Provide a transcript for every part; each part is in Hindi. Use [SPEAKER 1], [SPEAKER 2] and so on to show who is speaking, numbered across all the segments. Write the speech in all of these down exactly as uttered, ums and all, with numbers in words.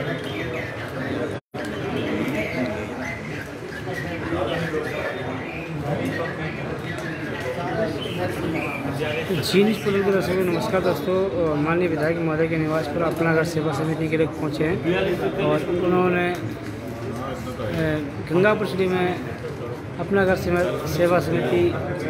[SPEAKER 1] जीनिस पुलिस के दर्शकों नमस्कार दोस्तों, माननीय विधायक महोदय के निवास पर अपना घर सेवा समिति के लोग पहुँचे हैं और उन्होंने गंगापुर सिटी में अपना घर सेवा समिति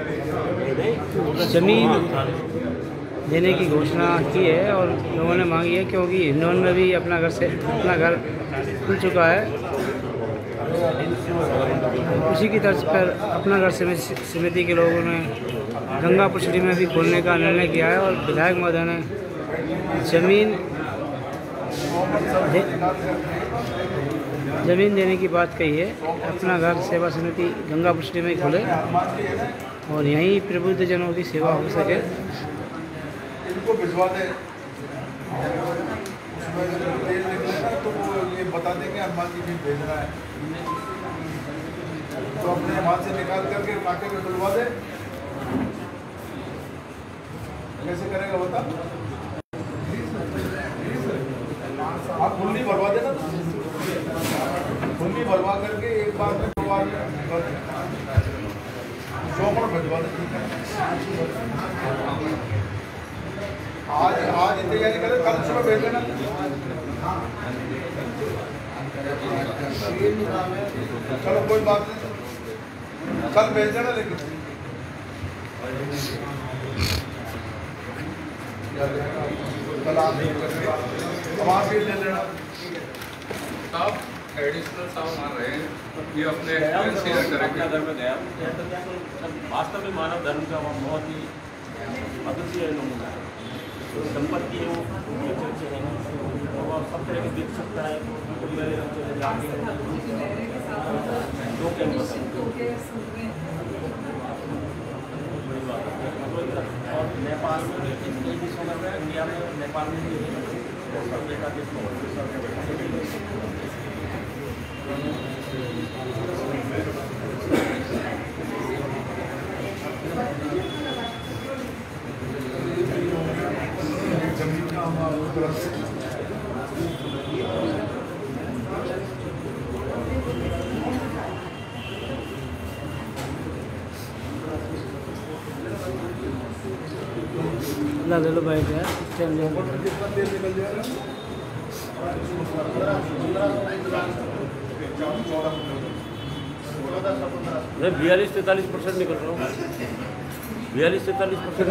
[SPEAKER 1] जमीन देने की घोषणा की है और लोगों ने मांगी है, क्योंकि हिंडौन में भी अपना घर से अपना घर खुल चुका है। उसी की तर्ज पर अपना घर समिति के लोगों ने गंगापुर सिटी में भी खोलने का निर्णय किया है और विधायक महोदय ने जमीन दे, जमीन देने की बात कही है। अपना घर सेवा समिति गंगापुर सिटी में खोले और यहीं प्रबुद्ध जनों की सेवा हो सके।
[SPEAKER 2] इनको भिजवा दे, उसमें तेल निकलेगा तो वो ये बता देंगे हनुमान जी भी भेजना है, तो अपने हाथ से निकाल करके काटे में खुलवा दे। कैसे करेगा बता? आप फुल्ली भरवा देना, फुल्ली भरवा करके एक बार में दो बार चौपड़ भिजवा दे। आज आज तैयारी करें, कल सुबह भेज देना। चलो कोई बात नहीं, कल भेज देना। लेकिन कल आप वहाँ भी ले लेना।
[SPEAKER 3] साहब एडिशनल साहब मान रहे हैं, ये अपने शेयर करेंगे।
[SPEAKER 4] धर्म गया वास्तव में मानव धर्म का बहुत ही अद्वितीय नमूना है। संपत्ति है वो अच्छे हैं और सब तरह की दिख सकता है। दो कैंपस और नेपाल में कई देशों में, इंडिया में, नेपाल में भी सब बेटा
[SPEAKER 1] ले लो भाई यार, टाइम ले लो।
[SPEAKER 4] मैं बयालीस तैंतालीस परसेंट निकल रहा हूँ। बयालीस तैंतालीस परसेंट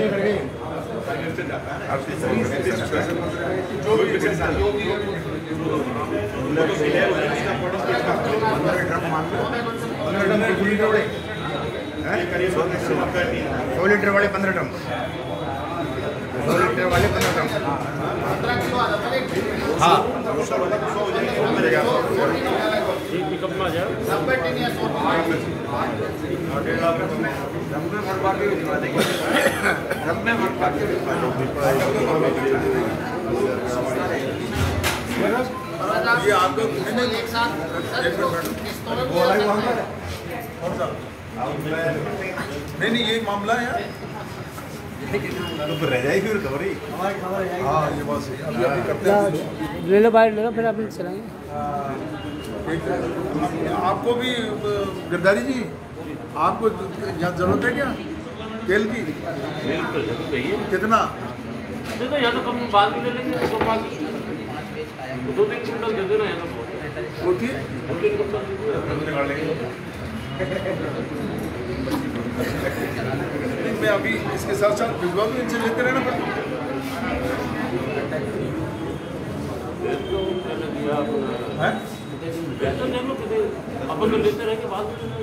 [SPEAKER 2] सौ लीटर वाले पंद्रह ड्रम, सौ लीटर वाले पंद्रह ड्रम। हाँ
[SPEAKER 4] पिकअप में आ जाए।
[SPEAKER 2] ये आपका एक साथ नहीं नहीं ये मामला है यार, रह जाएगी रिकवरी। हाँ ये बात सही, अभी अभी करते हैं।
[SPEAKER 1] ले लो बाहर ले लो, फिर आप चलाएंगे।
[SPEAKER 2] आपको भी गिरधारी जी, आपको यहाँ जरूरत है क्या तेल की? कितना?
[SPEAKER 4] यहाँ तो कम बाद में ले लेंगे, दो तीन क्विंटल दे देना यहाँ तो
[SPEAKER 2] ठीक। मैं अभी इसके साथ साथ भिजवा दूँ, इनसे लेते रहना पड़ता।
[SPEAKER 4] अपन तो लेते रह के बाद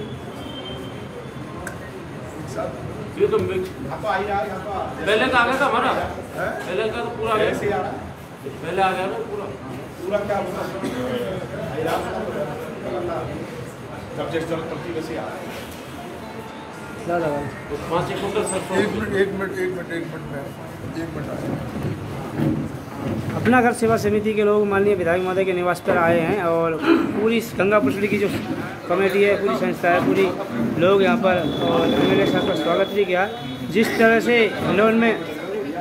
[SPEAKER 4] ये तो पहले का आ गया था हमारा, पहले का तो पूरा आ गया, पहले आ गया ना पूरा
[SPEAKER 2] पूरा क्या सब्जेक्ट चलती वैसे आ
[SPEAKER 4] पाँच एक कुंटल सरसों।
[SPEAKER 2] एक मिनट एक मिनट एक मिनट एक मिनट एक मिनट
[SPEAKER 1] अपना घर सेवा समिति के लोग माननीय विधायक महोदय के निवास पर आए हैं और पूरी गंगापुर सिटी की जो कमेटी है, पूरी संस्था है, पूरी लोग यहाँ पर और एम एल ए साहब का स्वागत भी किया। जिस तरह से हिंडौन में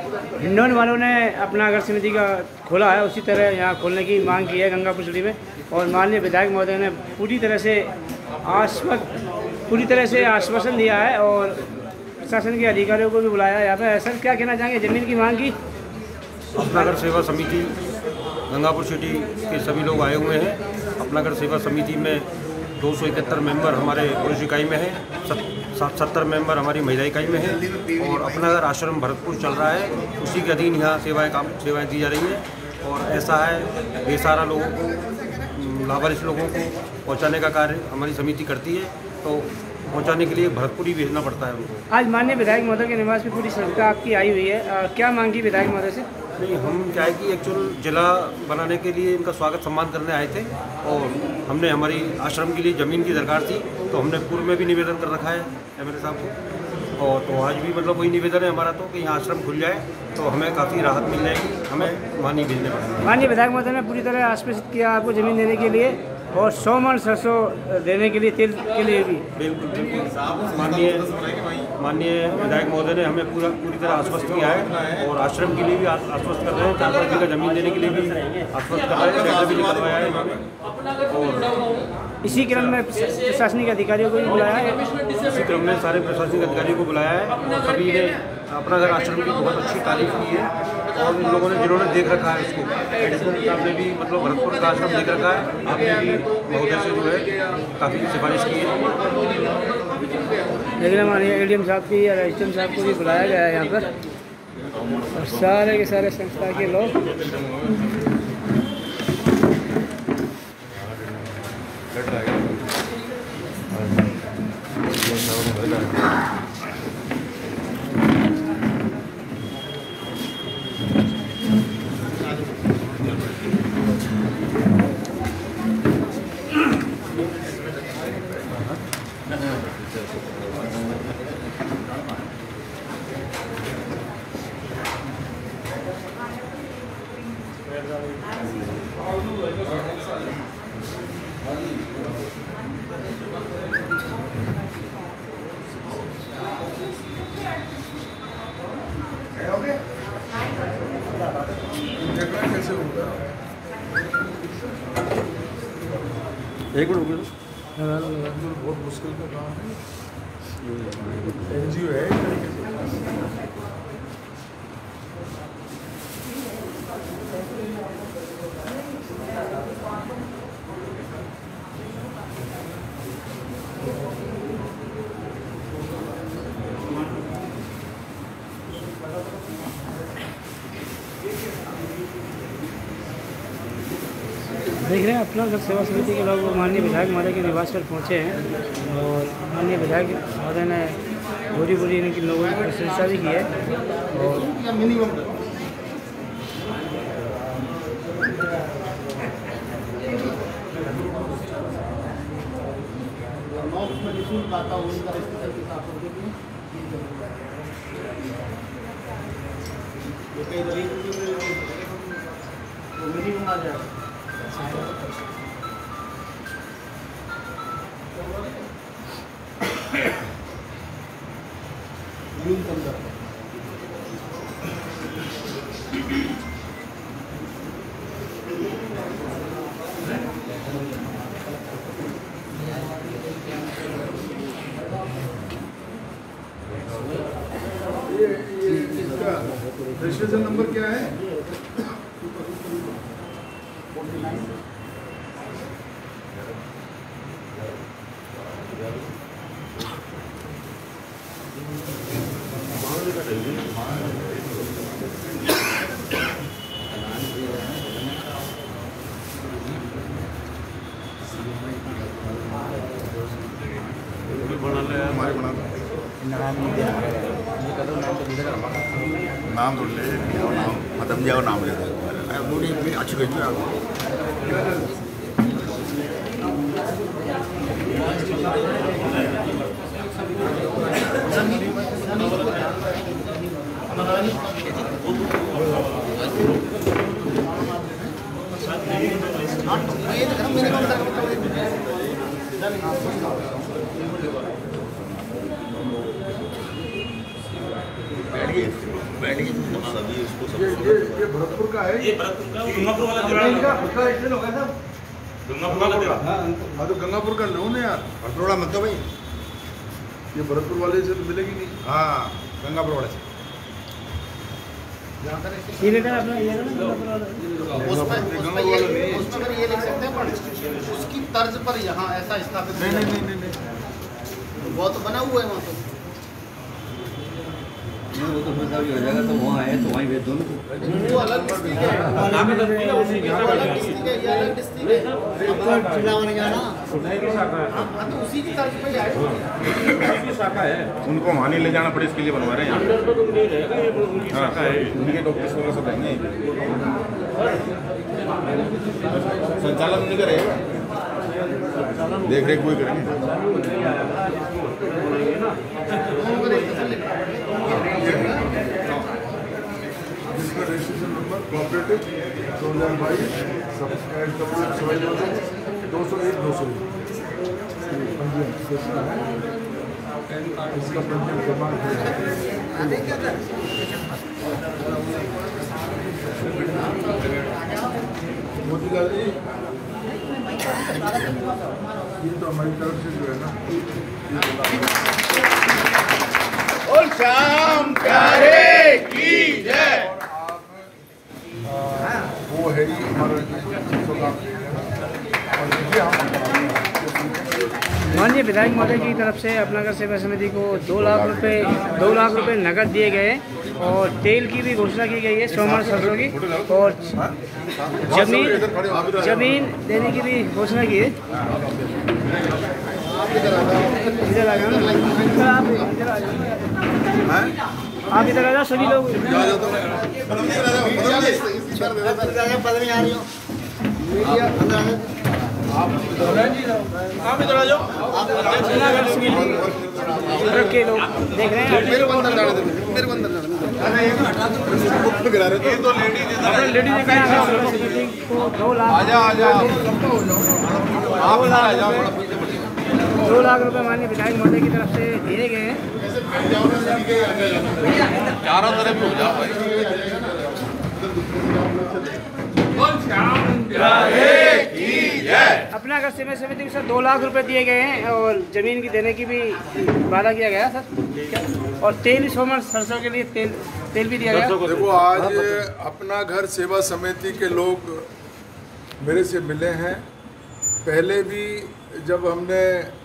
[SPEAKER 1] हिंडौन वालों ने अपना अगर समिति का खोला है उसी तरह यहाँ खोलने की मांग की है गंगापुर सिटी में। और माननीय विधायक महोदय ने पूरी तरह से आश्वस्त पूरी तरह से आश्वासन दिया है और प्रशासन के अधिकारियों को भी बुलाया है यहाँ पे। सर क्या कहना चाहेंगे ज़मीन की मांग की?
[SPEAKER 5] अपनागर सेवा समिति गंगापुर सिटी के सभी लोग आए हुए हैं। अपनागर सेवा समिति में दो सौ इकहत्तर मेंबर हमारे पुरुष इकाई में हैं, सत्तर मेंबर हमारी महिला इकाई में हैं और अपनागर आश्रम भरतपुर चल रहा है, उसी के अधीन यहाँ सेवाएं काम सेवाएं दी जा रही हैं। और ऐसा है बेसहारा लोगों को, लावारिस लोगों को पहुँचाने का कार्य हमारी समिति करती है, तो पहुँचाने के लिए भरतपुर ही भेजना पड़ता है उनको।
[SPEAKER 1] आज माननीय विधायक महोदय के निवास में पूरी संस्था आपकी आई हुई है, आ, क्या मांगी विधायक महोदय से?
[SPEAKER 5] नहीं, हम क्या है कि एक्चुअल जिला बनाने के लिए इनका स्वागत सम्मान करने आए थे और हमने हमारी आश्रम के लिए ज़मीन की दरकार थी, तो हमने पूर्व में भी निवेदन कर रखा है एम एल ए साहब को। और तो आज भी मतलब वही निवेदन है हमारा तो कि यहाँ आश्रम खुल जाए तो हमें काफ़ी राहत मिल जाएगी, हमें वहाँ नहीं भेजने पड़ेगा।
[SPEAKER 1] माननीय विधायक महोदय ने पूरी तरह आश्वासित किया आपको ज़मीन देने के लिए और सौ मन सरसों देने के लिए तेल के लिए भी।
[SPEAKER 5] बिल्कुल बिल्कुल माननीय माननीय विधायक महोदय ने हमें पूरा पूरी तरह आश्वस्त किया है और आश्रम के लिए भी आश्वस्त कर रहे हैं, चार पाँच जगह जमीन देने के लिए भी आश्वस्त कर रहे हैं, टेंडर भी निकलवाया है इन्होंने। और
[SPEAKER 1] इसी क्रम में प्रशासनिक अधिकारियों को भी बुलाया है।
[SPEAKER 5] इसी क्रम में सारे प्रशासनिक अधिकारियों को बुलाया है। सभी ने अपनागर आश्रम की बहुत अच्छी तारीफ की है और इन लोगों ने जिन्होंने देख रखा है उसको, एडिशनल साहब ने भी मतलब भरतपुर का आश्रम देख रखा है, आपने भी महोदय से जो है काफ़ी सिफारिश की है।
[SPEAKER 1] लेकिन हमारे ए डी एम साहब की या एस डी एम साहब को भी बुलाया गया है यहाँ पर और सारे के सारे संस्था के लोग
[SPEAKER 2] कैसे होगा?
[SPEAKER 5] एक मिनट
[SPEAKER 2] बहुत मुश्किल का काम है। एन जी ओ है एक तरीके से।
[SPEAKER 1] देख रहे हैं अपना घर सेवा समिति के लोग माननीय विधायक महोदय के निवास पर पहुंचे हैं और माननीय विधायक महोदय ने पूरी पूरी इनकी लोगों की प्रशंसा भी की है। और
[SPEAKER 2] रजिस्ट्रेशन नंबर क्या है? हमारे बना नाम तो ले नाम खत्म जाओ नाम ले दो अच्छी गई ये ये ये भरतपुर का है।
[SPEAKER 4] ये भरतपुर का गंगापुर वाला जोड़ा गंगापुर वाला जोड़ा।
[SPEAKER 2] हाँ तो गंगापुर का लो ना यार,
[SPEAKER 6] भरतपुरा मत दो भाई।
[SPEAKER 2] ये भरतपुर वाले से तो मिलेगी नहीं।
[SPEAKER 6] हाँ गंगापुर वाले से
[SPEAKER 1] ये लेटर अपना ये ना
[SPEAKER 6] उसमें उसमें ये उसमें अगर ये लिख सकते हैं पर उसकी तर्ज पर यहाँ ऐसा स्थापित
[SPEAKER 2] नहीं नहीं नहीं नहीं
[SPEAKER 6] वो तो बना हुआ है वहाँ तो।
[SPEAKER 7] वो तो पैसा भी हो जाएगा तो वहाँ है तो वहीं भेज दो ना।
[SPEAKER 6] वो अलग डिस्ट्रिक्ट है, वो अलग डिस्ट्रिक्ट है, ये अलग डिस्ट्रिक्ट है। अब चिल्लाने जाना हाँ तो उसी की तर्ज पे आए।
[SPEAKER 7] उनको वहाँ नहीं ले जाना पड़े इसके लिए बनवा रहे हैं। हाँ उनके डॉक्टर्स वगैरह सब रहेंगे। संचालन उन्हीं का रहेगा, देख रेख वही करेंगे।
[SPEAKER 2] जिसका रजिस्ट्रेशन नंबर कोऑपरेटिव दो हज़ार बाईस दो सौ एक दो सौ इसका पंजीयन जमा मोतीलाल जी, ये तो हमारी तरफ से जो है ना
[SPEAKER 6] और शाम प्यारे की जय।
[SPEAKER 2] वो है ही हमारा
[SPEAKER 1] माननीय विधायक महोदय की तरफ से अपनागर सेवा समिति को दो लाख रुपए दो लाख रुपए नकद दिए गए और तेल की भी घोषणा की गई है सोमवार सरसों की और जमीन जमीन देने की भी घोषणा की है। इधर आ जाओ ना, आप इधर आ जाओ, आप इधर आ जाओ सभी लोग।
[SPEAKER 6] आप इधर आ जाओ।
[SPEAKER 1] के लोग देख रहे हैं
[SPEAKER 6] मेरे को अंदर जाने दो, मेरे को अंदर जाने दो। ये तो लेडीज
[SPEAKER 1] अपने लेडीज ने कहा को दो लाख
[SPEAKER 6] आजा आजा आप आ जाओ।
[SPEAKER 1] दो लाख रुपए माननीय विधायक महोदय की तरफ से दिए गए हैं।
[SPEAKER 6] चारों तरफ हो जाओ भाई।
[SPEAKER 1] अपना अगर सेवा समिति के साथ दो लाख रुपए दिए गए हैं और जमीन की देने की भी वादा किया गया सर, और तेल सोमवार सरसों के लिए तेल तेल भी दिया गया।
[SPEAKER 2] देखो आज अपना घर सेवा समिति के लोग मेरे से मिले हैं। पहले भी जब हमने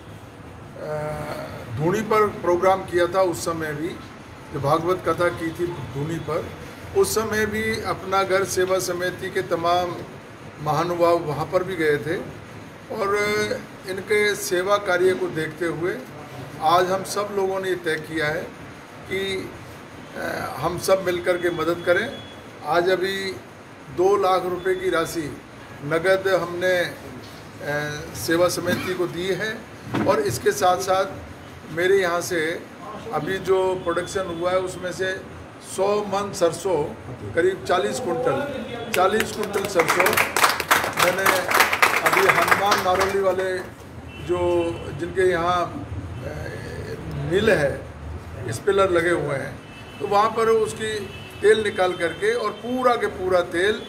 [SPEAKER 2] धूनी पर प्रोग्राम किया था उस समय भी जो भागवत कथा की थी धूनी पर, उस समय भी अपना घर सेवा समिति के तमाम महानुभाव वहाँ पर भी गए थे और इनके सेवा कार्य को देखते हुए आज हम सब लोगों ने ये तय किया है कि हम सब मिलकर के मदद करें। आज अभी दो लाख रुपए की राशि नगद हमने सेवा समिति को दी है और इसके साथ साथ मेरे यहाँ से अभी जो प्रोडक्शन हुआ है उसमें से सौ मन सरसों करीब चालीस कुंटल चालीस कुंटल सरसों मैंने अभी हनुमान नारौली वाले जो जिनके यहाँ मिल है स्पिलर लगे हुए हैं तो वहाँ पर उसकी तेल निकाल करके और पूरा के पूरा तेल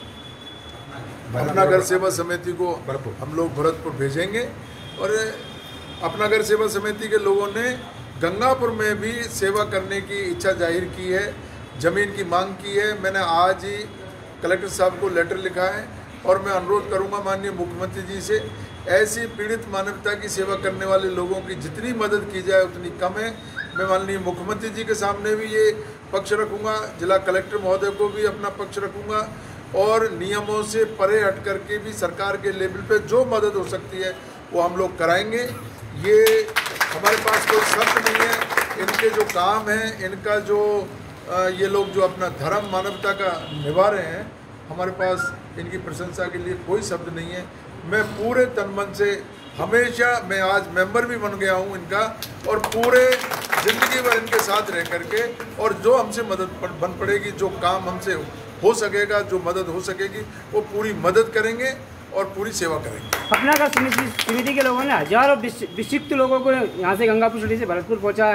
[SPEAKER 2] अपना घर सेवा समिति को हम लोग भरतपुर भेजेंगे। और अपना घर सेवा समिति के लोगों ने गंगापुर में भी सेवा करने की इच्छा जाहिर की है, ज़मीन की मांग की है। मैंने आज ही कलेक्टर साहब को लेटर लिखा है और मैं अनुरोध करूंगा माननीय मुख्यमंत्री जी से ऐसी पीड़ित मानवता की सेवा करने वाले लोगों की जितनी मदद की जाए उतनी कम है। मैं माननीय मुख्यमंत्री जी के सामने भी ये पक्ष रखूंगा, जिला कलेक्टर महोदय को भी अपना पक्ष रखूंगा और नियमों से परे हट करके भी सरकार के लेवल पे जो मदद हो सकती है वो हम लोग कराएंगे। ये हमारे पास कोई शर्त नहीं है। इनके जो काम हैं, इनका जो आ, ये लोग जो अपना धर्म मानवता का निभा रहे हैं, हमारे पास इनकी प्रशंसा के लिए कोई शब्द नहीं है। मैं पूरे तन मन से हमेशा, मैं आज मेंबर भी बन गया हूँ इनका और पूरे ज़िंदगी भर इनके साथ रह करके और जो हमसे मदद बन पड़ेगी, जो काम हमसे हो सकेगा, जो मदद हो सकेगी वो पूरी मदद करेंगे और पूरी सेवा करेंगे।
[SPEAKER 1] अपना घर समिति समिति के लोगों ने हजारों विक्षिप्त लोगों को यहाँ से गंगापुर सिटी से भरतपुर पहुँचाया है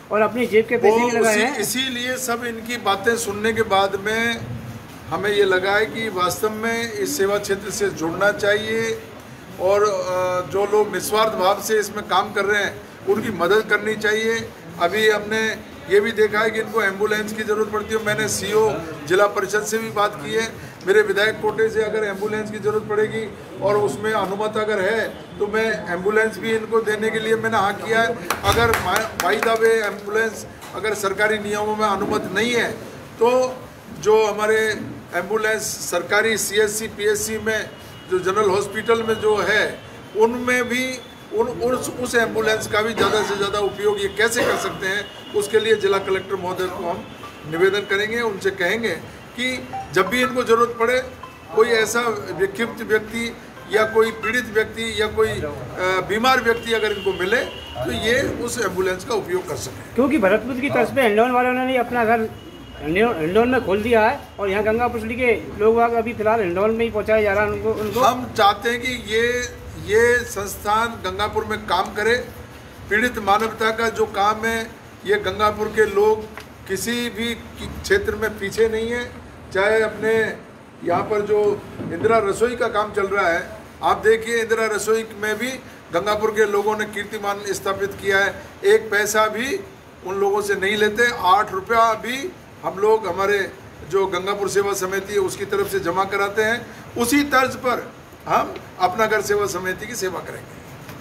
[SPEAKER 1] और अपनी जेब के पैसे
[SPEAKER 2] वो
[SPEAKER 1] भी लगाए
[SPEAKER 2] उसी-
[SPEAKER 1] हैं।
[SPEAKER 2] इसीलिए सब इनकी बातें सुनने के बाद में हमें ये लगा है कि वास्तव में इस सेवा क्षेत्र से जुड़ना चाहिए और अ, जो लोग निस्वार्थ भाव से इसमें काम कर रहे हैं उनकी मदद करनी चाहिए। अभी हमने ये भी देखा है कि इनको एम्बुलेंस की ज़रूरत पड़ती है। मैंने सीओ जिला परिषद से भी बात की है। मेरे विधायक कोटे से अगर एम्बुलेंस की ज़रूरत पड़ेगी और उसमें अनुमति अगर है तो मैं एम्बुलेंस भी इनको देने के लिए मैंने हाँ किया है। अगर बाई द वे एम्बुलेंस अगर सरकारी नियमों में अनुमति नहीं है तो जो हमारे एम्बुलेंस सरकारी सीएससी पीएससी में जो जनरल हॉस्पिटल में जो है उनमें भी उन उस उस एम्बुलेंस का भी ज़्यादा से ज़्यादा उपयोग ये कैसे कर सकते हैं, उसके लिए जिला कलेक्टर महोदय को हम निवेदन करेंगे। उनसे कहेंगे कि जब भी इनको ज़रूरत पड़े, कोई ऐसा विक्षिप्त व्यक्ति या कोई पीड़ित व्यक्ति या कोई बीमार व्यक्ति अगर इनको मिले तो ये उस एम्बुलेंस का उपयोग कर सकें।
[SPEAKER 1] क्योंकि भरतपुर की तरफ पे हिंडौन वालों ने अपना घर हिंडौन में खोल दिया है और यहाँ गंगापुर सिटी के लोग वहाँ अभी फिलहाल हिंडौन में ही पहुँचाया जा रहा है उनको उनको
[SPEAKER 2] हम चाहते हैं कि ये ये संस्थान गंगापुर में काम करे। पीड़ित मानवता का जो काम है ये गंगापुर के लोग किसी भी क्षेत्र में पीछे नहीं है। चाहे अपने यहाँ पर जो इंदिरा रसोई का काम चल रहा है, आप देखिए इंदिरा रसोई में भी गंगापुर के लोगों ने कीर्तिमान स्थापित किया है। एक पैसा भी उन लोगों से नहीं लेते। आठ रुपया भी हम लोग हमारे जो गंगापुर सेवा समिति है उसकी तरफ से जमा कराते हैं। उसी तर्ज पर हम अपना घर सेवा समिति की सेवा करेंगे।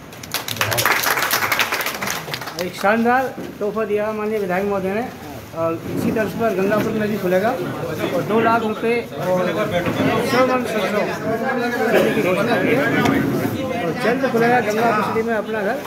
[SPEAKER 1] एक शानदार तोहफा दिया माननीय विधायक महोदय ने और इसी तर्ज पर गंगापुर में भी खुलेगा और दो लाख रुपए और सौ मन सौ की घोषणा की है और जल्द खुलेगा गंगापुर सिटी में अपना घर।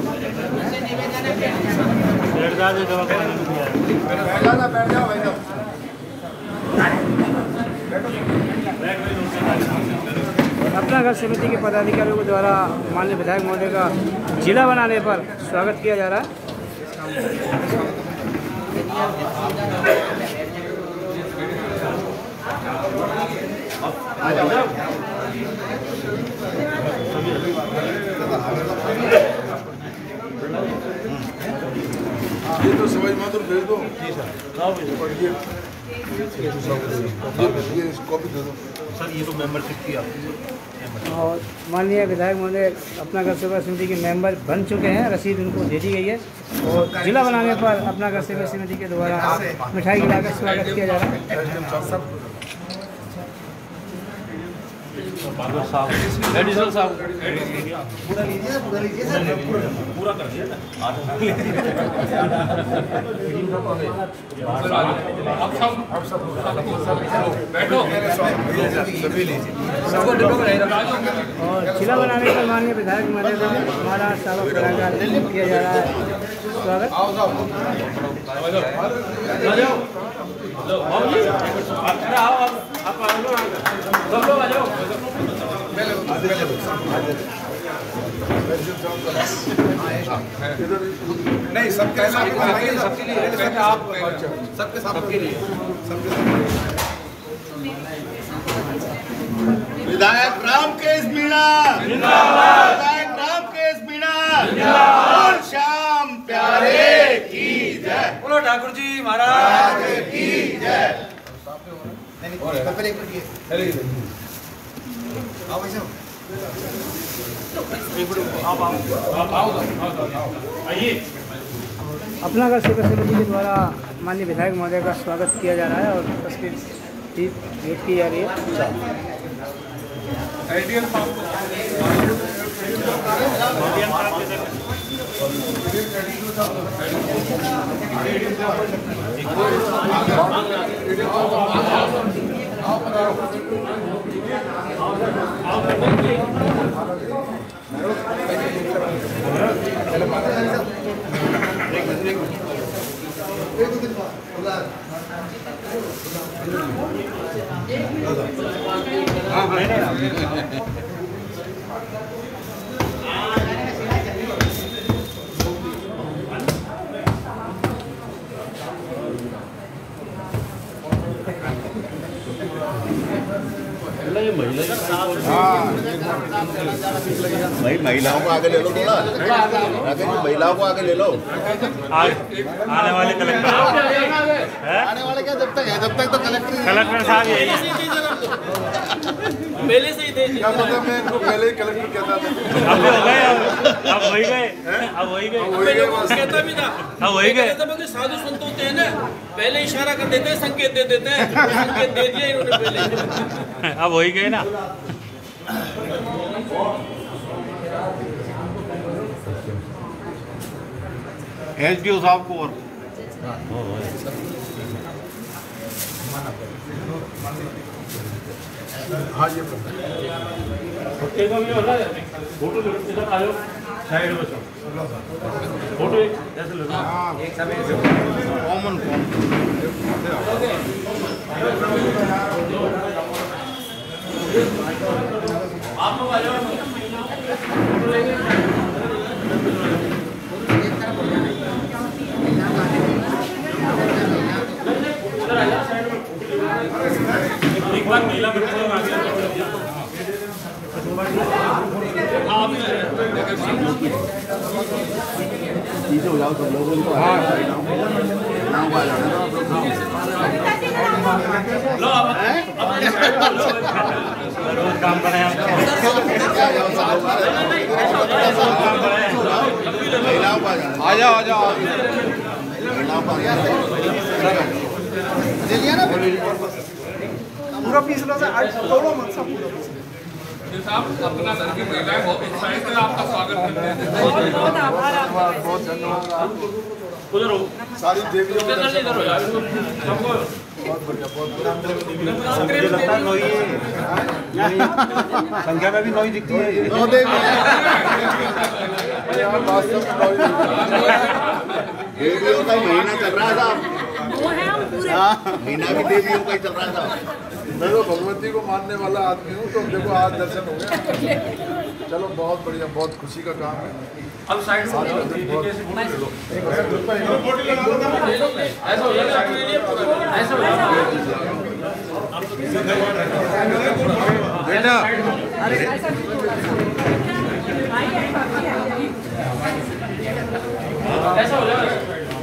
[SPEAKER 1] अपना घर समिति के पदाधिकारियों के द्वारा माननीय विधायक महोदय का जिला बनाने पर स्वागत किया जा रहा है।
[SPEAKER 2] ये तो सवाई माधुर भेज दो। ये कॉपी दे दो
[SPEAKER 7] सर। ये तो मेंबरशिप की
[SPEAKER 1] और माननीय विधायक महोदय अपना घर सेवा समिति के मेंबर बन चुके हैं। रसीद उनको दे दी गई है और जिला बनाने पर अपना घर सेवा समिति के द्वारा मिठाई खिलाकर स्वागत किया जा रहा है।
[SPEAKER 4] एडिशनल साहब
[SPEAKER 6] पूरा लीजिए पूरा लीजिए सर
[SPEAKER 4] पूरा कर दिया ना।
[SPEAKER 3] अब सब अब सब बैठो
[SPEAKER 2] सभी लीजिए।
[SPEAKER 1] और जिला बनाने पर माननीय विधायक महोदय का हमारा स्वागत किया जा रहा है। स्वागत
[SPEAKER 4] सब लोग आ जाओ।
[SPEAKER 2] नहीं सबके
[SPEAKER 3] सबके लिए आप
[SPEAKER 2] सबके सबके लिए
[SPEAKER 7] विधायक रामकेश मीणा जिंदाबाद। विधायक रामकेश मीणा जिंदाबाद। श्याम प्यारे की जय।
[SPEAKER 4] बोलो ठाकुर जी महाराज
[SPEAKER 7] की जय।
[SPEAKER 6] पहले एक मिनट आओ भाई साहब।
[SPEAKER 1] अपना घर सेवा समिति के द्वारा माननीय विधायक महोदय का स्वागत किया जा रहा है और तस्वीर भी भेंट की जा रही है।
[SPEAKER 3] आइडियल
[SPEAKER 4] महिला
[SPEAKER 7] भाई महिलाओं को आगे ले लो थोड़ा, राकेश जी महिलाओं को आगे ले लो।
[SPEAKER 4] आने वाले कलेक्टर
[SPEAKER 6] आने वाले क्या जब तक है, जब तक तो कलेक्टर
[SPEAKER 4] कलेक्टर साहब यही
[SPEAKER 6] पहले से ही थे।
[SPEAKER 2] क्या पता मैं इनको पहले ही कलेक्टर कहता था।
[SPEAKER 4] अब हो गए, अब अब वही गए, अब वही गए,
[SPEAKER 2] वही गए बस।
[SPEAKER 6] कहता भी था,
[SPEAKER 4] अब वही गए।
[SPEAKER 6] साधु संत होते हैं ना, पहले इशारा कर देते हैं, संकेत दे देते हैं, संकेत दे दिया इन्होंने पहले।
[SPEAKER 4] अब वही गए ना।
[SPEAKER 7] एसडीओ साहब को और
[SPEAKER 2] हाँ ये
[SPEAKER 4] फोटो इधर आ जाओ, साइड में फोटो ऐसे लो, एक समय
[SPEAKER 7] कॉमन
[SPEAKER 4] आप लोग आ जाओ। एक बार महिला बच्चों आ गया
[SPEAKER 7] चीजें हो जाओ सब लोगों को। हाँ नाम को आ जाओ।
[SPEAKER 4] लो अब रोज काम करें आप।
[SPEAKER 7] महिलाओं को आ जाओ, आ जाओ महिलाओं को आ जाओ।
[SPEAKER 6] पूरा पीस लो सर, तोड़ो मत सब पूरा।
[SPEAKER 3] साहब अपना घर की महिलाएं बहुत उत्साहित है, आपका स्वागत करते हैं।
[SPEAKER 2] बहुत बहुत धन्यवाद।
[SPEAKER 4] उधर हो,
[SPEAKER 2] सारी देवियों को दर्शन
[SPEAKER 4] इधर हो यार, सबको
[SPEAKER 2] बहुत बढ़िया, बहुत बढ़िया।
[SPEAKER 5] मुझे लगता है नौ संख्या में भी नौ ही दिखती है।
[SPEAKER 2] नौ देवी यहाँ वास्तव में नौ
[SPEAKER 7] देवियों का महीना चल रहा था, महीना भी देवियों का ही चल रहा था।
[SPEAKER 2] मैं तो भगवती को मानने वाला आदमी हूँ, तो देखो आज दर्शन हो गया। चलो बहुत बढ़िया, बहुत खुशी का काम है।
[SPEAKER 4] अब साइड में
[SPEAKER 2] ऐसा
[SPEAKER 4] ऐसा हो जाएगा, ऐसा हो जाएगा
[SPEAKER 7] बेटा
[SPEAKER 4] ऐसा हो जाएगा।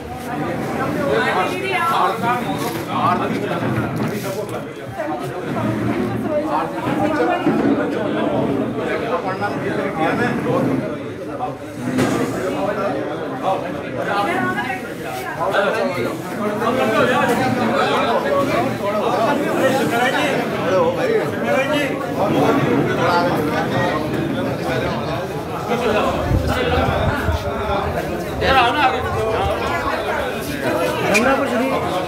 [SPEAKER 1] गंगापुर श्री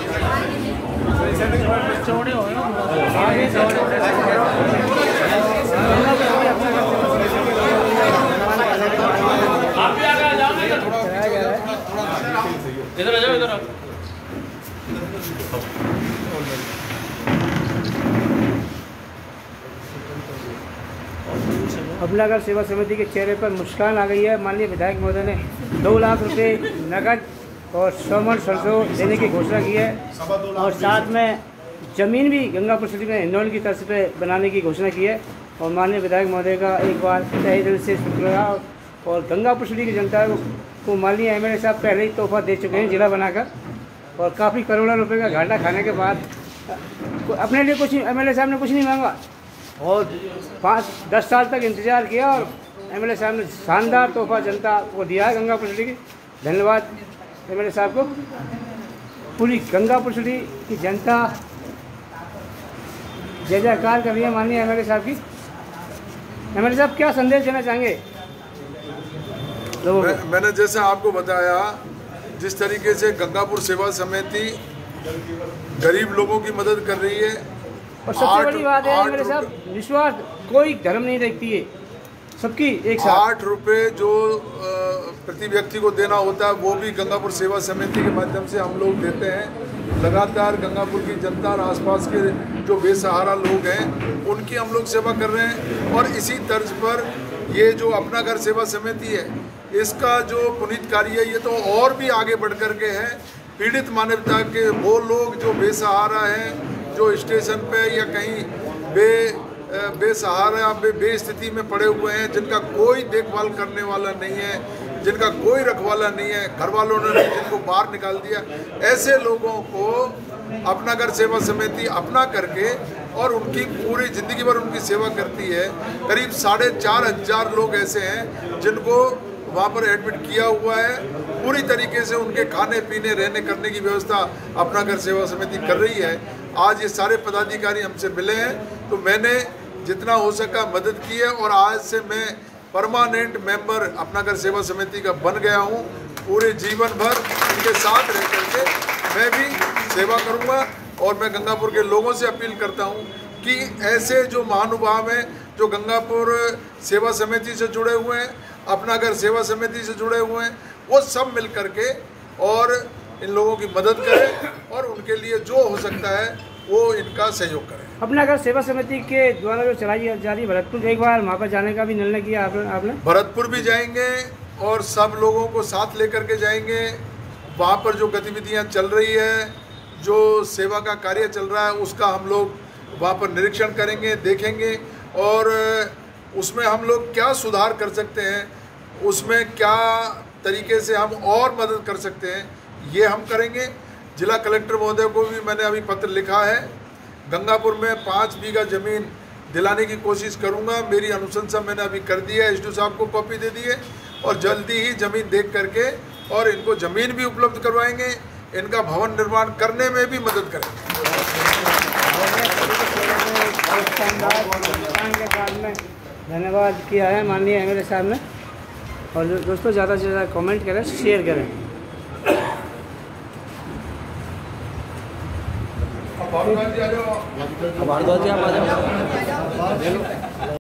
[SPEAKER 4] इधर आ जाओ, इधर आओ।
[SPEAKER 1] अपनागर सेवा समिति के चेहरे पर मुस्कान आ गई है। माननीय विधायक महोदय ने दो लाख रुपए नकद और सौमन सरसों देने की घोषणा की है और साथ में ज़मीन भी गंगापुर सिटी में हिंडौन की तरफ पे बनाने की घोषणा की है। और माननीय विधायक महोदय का एक बार तहे दिल से शुक्रिया। और गंगापुर सिटी की जनता को, को माननीय एम एल ए साहब पहले ही तोहफा दे चुके हैं जिला बनाकर, और काफ़ी करोड़ों रुपए का घाटा खाने के बाद अपने लिए कुछ एम एल ए साहब ने कुछ नहीं मांगा और पाँच दस साल तक इंतज़ार किया और एम एल ए साहब ने शानदार तोहफा जनता को दिया है गंगापुर सिटी की। धन्यवाद एम एल ए साहब को। पूरी गंगापुर सिटी की जनता जय जयकार कर रही है माननीय एम एल ए साहब की। एम एल ए साहब क्या संदेश देना चाहेंगे लोगों को?
[SPEAKER 2] मैं, मैंने जैसे आपको बताया, जिस तरीके से गंगापुर सेवा समिति गरीब लोगों की मदद कर रही है,
[SPEAKER 1] और सबसे बड़ी बात है मेरे साहब, विश्वास कोई धर्म नहीं देखती है, सबकी एक साथ।
[SPEAKER 2] आठ रुपये जो प्रति व्यक्ति को देना होता है वो भी गंगापुर सेवा समिति के माध्यम से हम लोग देते हैं। लगातार गंगापुर की जनता और आसपास के जो बेसहारा लोग हैं उनकी हम लोग सेवा कर रहे हैं। और इसी तर्ज पर ये जो अपना घर सेवा समिति है, इसका जो पुनीत कार्य है ये तो और भी आगे बढ़ कर के है। पीड़ित मानवता के वो लोग जो बेसहारा हैं, जो स्टेशन पे या कहीं बे बेसहारा बे बेस्थिति में पड़े हुए हैं, जिनका कोई देखभाल करने वाला नहीं है, जिनका कोई रखवाला नहीं है, घर वालों ने जिनको बाहर निकाल दिया, ऐसे लोगों को अपना घर सेवा समिति अपना करके और उनकी पूरी ज़िंदगी भर उनकी सेवा करती है। करीब साढ़े चार हजार लोग ऐसे हैं जिनको वहाँ पर एडमिट किया हुआ है। पूरी तरीके से उनके खाने पीने रहने करने की व्यवस्था अपना घर सेवा समिति कर रही है। आज ये सारे पदाधिकारी हमसे मिले हैं, तो मैंने जितना हो सका मदद की है और आज से मैं परमानेंट मेंबर अपना घर सेवा समिति का बन गया हूँ। पूरे जीवन भर उनके साथ रह करके मैं भी सेवा करूँगा और मैं गंगापुर के लोगों से अपील करता हूँ कि ऐसे जो महानुभाव हैं जो गंगापुर सेवा समिति से जुड़े हुए हैं, अपना घर सेवा समिति से जुड़े हुए हैं, वो सब मिल करके और इन लोगों की मदद करें और उनके लिए जो हो सकता है वो इनका सहयोग करें।
[SPEAKER 1] अपना घर सेवा समिति के द्वारा जो चलाई जा रही भरतपुर, एक बार वहाँ पर जाने का भी निर्णय किया आपने आपने
[SPEAKER 2] भरतपुर भी जाएंगे और सब लोगों को साथ लेकर के जाएंगे। वहाँ पर जो गतिविधियाँ चल रही है, जो सेवा का कार्य चल रहा है, उसका हम लोग वहाँ पर निरीक्षण करेंगे, देखेंगे और उसमें हम लोग क्या सुधार कर सकते हैं, उसमें क्या तरीके से हम और मदद कर सकते हैं, ये हम करेंगे। जिला कलेक्टर महोदय को भी मैंने अभी पत्र लिखा है। गंगापुर में पाँच बीघा ज़मीन दिलाने की कोशिश करूंगा। मेरी अनुशंसा मैंने अभी कर दी है, एसडीओ साहब को कॉपी दे दी है और जल्दी ही ज़मीन देख करके और इनको ज़मीन भी उपलब्ध करवाएंगे, इनका भवन निर्माण करने में भी मदद करेंगे।
[SPEAKER 1] धन्यवाद किया है माननीय एमएलए साहब ने। और दोस्तों ज़्यादा से ज़्यादा कमेंट करें, शेयर करें।
[SPEAKER 2] भारद्वाज जी आ जाओ।
[SPEAKER 1] भारद्वाज जी आप आ जाओ।